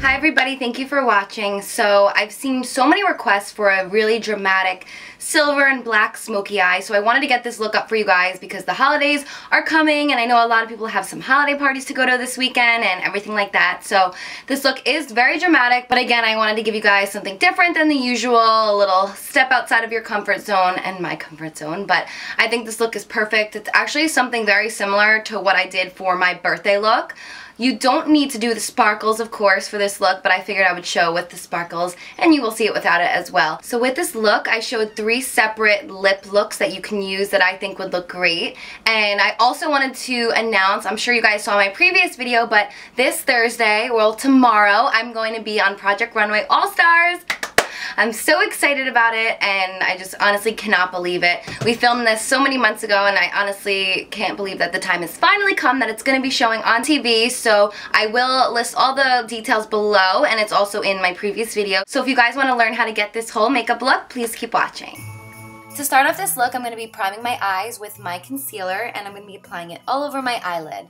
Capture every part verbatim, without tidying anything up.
Hi everybody, thank you for watching. So I've seen so many requests for a really dramatic silver and black smoky eye, so I wanted to get this look up for you guys because the holidays are coming and I know a lot of people have some holiday parties to go to this weekend and everything like that. So this look is very dramatic, but again, I wanted to give you guys something different than the usual, a little step outside of your comfort zone and my comfort zone, but I think this look is perfect. It's actually something very similar to what I did for my birthday look. You don't need to do the sparkles, of course, for this look, but I figured I would show with the sparkles, and you will see it without it as well. So with this look, I showed three separate lip looks that you can use that I think would look great. And I also wanted to announce, I'm sure you guys saw my previous video, but this Thursday, well tomorrow, I'm going to be on Project Runway All-Stars. I'm so excited about it, and I just honestly cannot believe it. We filmed this so many months ago, and I honestly can't believe that the time has finally come that it's going to be showing on T V, so I will list all the details below, and it's also in my previous video. So if you guys want to learn how to get this whole makeup look, please keep watching. To start off this look, I'm going to be priming my eyes with my concealer, and I'm going to be applying it all over my eyelid.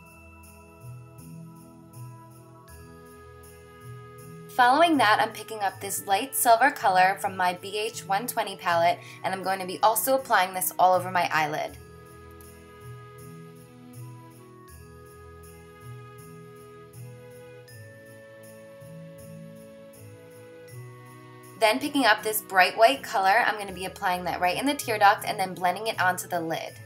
Following that, I'm picking up this light silver color from my B H one twenty palette, and I'm going to be also applying this all over my eyelid. Then picking up this bright white color, I'm going to be applying that right in the tear duct and then blending it onto the lid.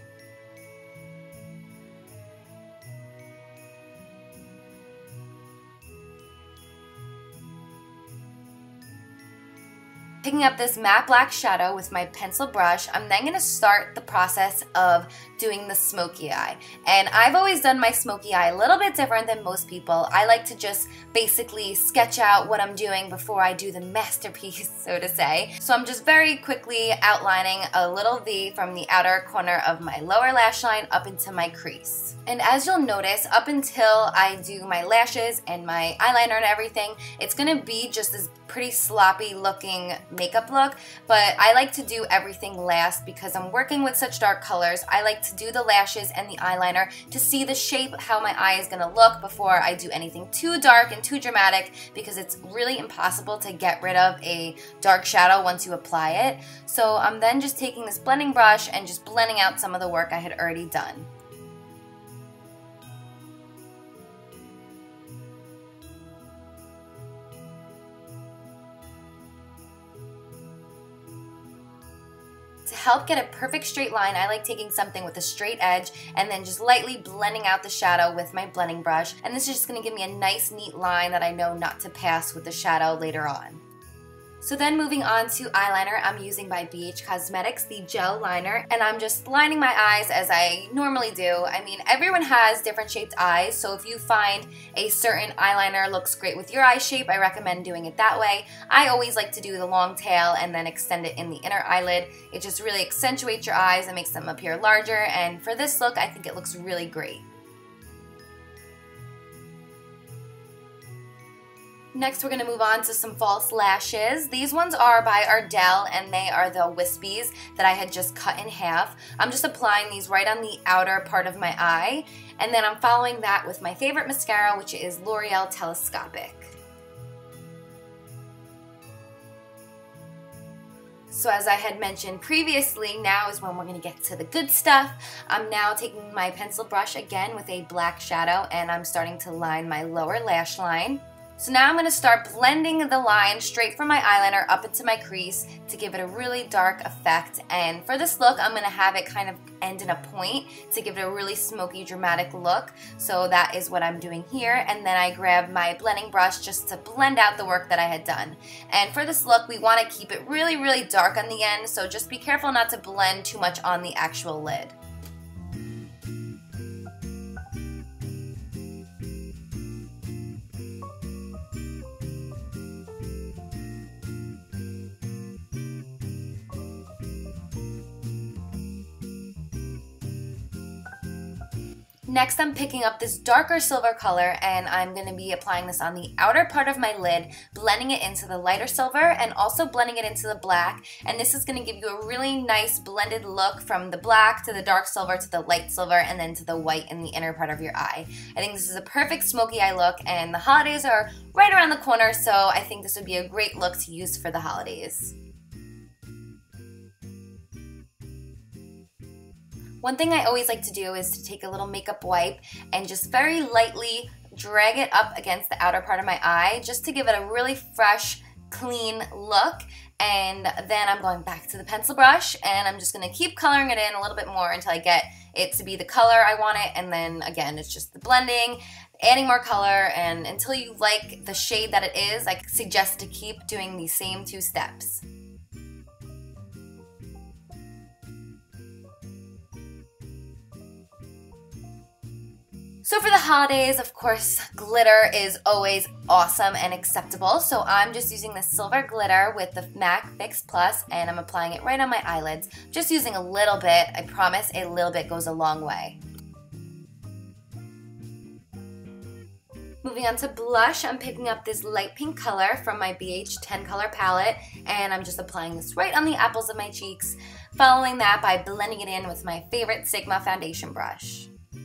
Picking up this matte black shadow with my pencil brush, I'm then going to start the process of doing the smoky eye. And I've always done my smoky eye a little bit different than most people. I like to just basically sketch out what I'm doing before I do the masterpiece, so to say. So I'm just very quickly outlining a little V from the outer corner of my lower lash line up into my crease. And as you'll notice, up until I do my lashes and my eyeliner and everything, it's going to be just this pretty sloppy looking makeup look, but I like to do everything last because I'm working with such dark colors. I like to do the lashes and the eyeliner to see the shape, how my eye is going to look before I do anything too dark and too dramatic, because it's really impossible to get rid of a dark shadow once you apply it. So I'm then just taking this blending brush and just blending out some of the work I had already done. To help get a perfect straight line, I like taking something with a straight edge and then just lightly blending out the shadow with my blending brush. And this is just going to give me a nice, neat line that I know not to pass with the shadow later on. So then moving on to eyeliner, I'm using by B H Cosmetics the gel liner, and I'm just lining my eyes as I normally do. I mean, everyone has different shaped eyes, so if you find a certain eyeliner looks great with your eye shape, I recommend doing it that way. I always like to do the long tail and then extend it in the inner eyelid. It just really accentuates your eyes and makes them appear larger, and for this look, I think it looks really great. Next, we're going to move on to some false lashes. These ones are by Ardell, and they are the wispies that I had just cut in half. I'm just applying these right on the outer part of my eye, and then I'm following that with my favorite mascara, which is L'Oreal Telescopic. So as I had mentioned previously, now is when we're going to get to the good stuff. I'm now taking my pencil brush again with a black shadow, and I'm starting to line my lower lash line. So now I'm going to start blending the line straight from my eyeliner up into my crease to give it a really dark effect. And for this look, I'm going to have it kind of end in a point to give it a really smoky, dramatic look. So that is what I'm doing here. And then I grab my blending brush just to blend out the work that I had done. And for this look, we want to keep it really, really dark on the end. So just be careful not to blend too much on the actual lid. Next, I'm picking up this darker silver color and I'm going to be applying this on the outer part of my lid, blending it into the lighter silver and also blending it into the black. And this is going to give you a really nice blended look from the black to the dark silver to the light silver and then to the white in the inner part of your eye. I think this is a perfect smoky eye look, and the holidays are right around the corner, so I think this would be a great look to use for the holidays. One thing I always like to do is to take a little makeup wipe and just very lightly drag it up against the outer part of my eye just to give it a really fresh, clean look. And then I'm going back to the pencil brush and I'm just going to keep coloring it in a little bit more until I get it to be the color I want it. And then again, it's just the blending, adding more color, and until you like the shade that it is, I suggest to keep doing these same two steps. So for the holidays, of course, glitter is always awesome and acceptable. So I'm just using the silver glitter with the MAC Fix Plus, and I'm applying it right on my eyelids. Just using a little bit. I promise a little bit goes a long way. Moving on to blush, I'm picking up this light pink color from my B H ten color palette, and I'm just applying this right on the apples of my cheeks, following that by blending it in with my favorite Sigma foundation brush.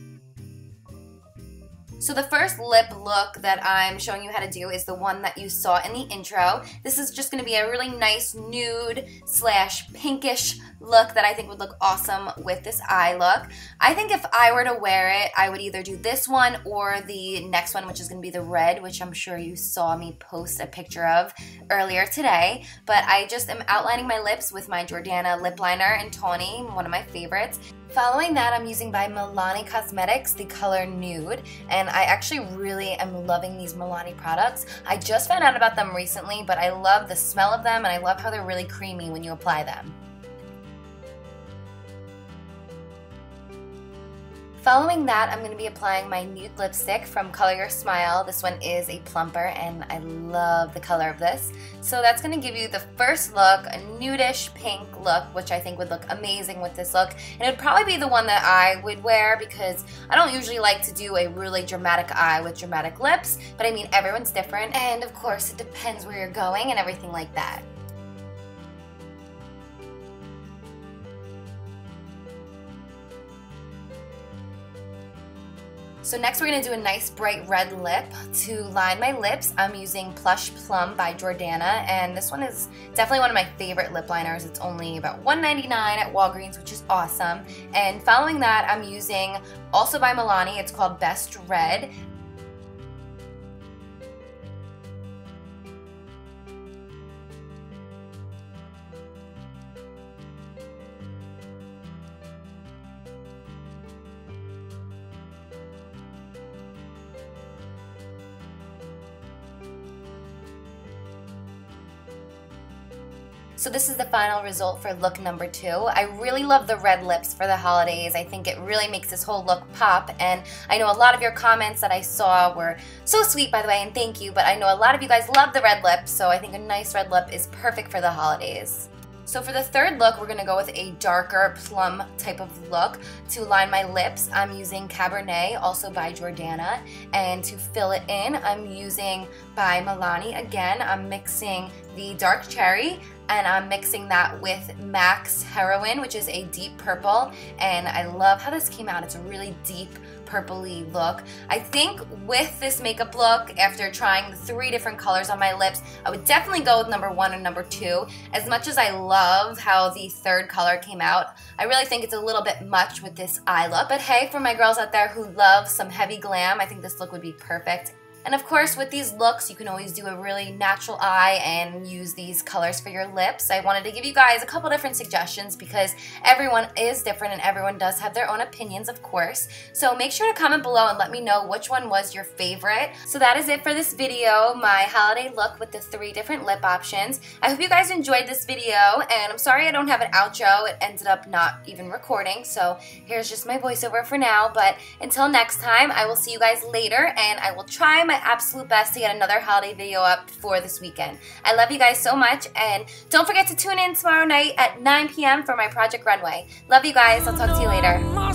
So the first lip look that I'm showing you how to do is the one that you saw in the intro. This is just going to be a really nice nude slash pinkish look that I think would look awesome with this eye look. I think if I were to wear it, I would either do this one or the next one, which is going to be the red, which I'm sure you saw me post a picture of earlier today. But I just am outlining my lips with my Jordana lip liner in Tawny, one of my favorites. Following that, I'm using by Milani Cosmetics the color Nude, and I actually really am loving these Milani products. I just found out about them recently, but I love the smell of them and I love how they're really creamy when you apply them. Following that, I'm going to be applying my nude lipstick from Color Your Smile. This one is a plumper and I love the color of this. So that's going to give you the first look, a nudish pink look, which I think would look amazing with this look. And it would probably be the one that I would wear because I don't usually like to do a really dramatic eye with dramatic lips. But I mean, everyone's different, and of course it depends where you're going and everything like that. So next we're going to do a nice bright red lip. To line my lips, I'm using Plush Plum by Jordana, and this one is definitely one of my favorite lip liners. It's only about one ninety-nine at Walgreens, which is awesome. And following that, I'm using, also by Milani, it's called Best Red. So this is the final result for look number two. I really love the red lips for the holidays. I think it really makes this whole look pop, and I know a lot of your comments that I saw were so sweet, by the way, and thank you, but I know a lot of you guys love the red lips, so I think a nice red lip is perfect for the holidays. So for the third look, we're going to go with a darker plum type of look. To line my lips, I'm using Cabernet, also by Jordana. And to fill it in, I'm using by Milani. Again, I'm mixing the dark cherry, and I'm mixing that with MAC's Heroin, which is a deep purple. And I love how this came out. It's a really deep purpley look. I think with this makeup look, after trying the three different colors on my lips, I would definitely go with number one and number two. As much as I love how the third color came out, I really think it's a little bit much with this eye look. But hey, for my girls out there who love some heavy glam, I think this look would be perfect. And of course, with these looks, you can always do a really natural eye and use these colors for your lips. I wanted to give you guys a couple different suggestions because everyone is different and everyone does have their own opinions, of course. So make sure to comment below and let me know which one was your favorite. So that is it for this video, my holiday look with the three different lip options. I hope you guys enjoyed this video, and I'm sorry I don't have an outro. It ended up not even recording, so here's just my voiceover for now. But until next time, I will see you guys later, and I will try my absolute best to get another holiday video up for this weekend. I love you guys so much, and don't forget to tune in tomorrow night at nine p m for my Project Runway. Love you guys. I'll talk to you later.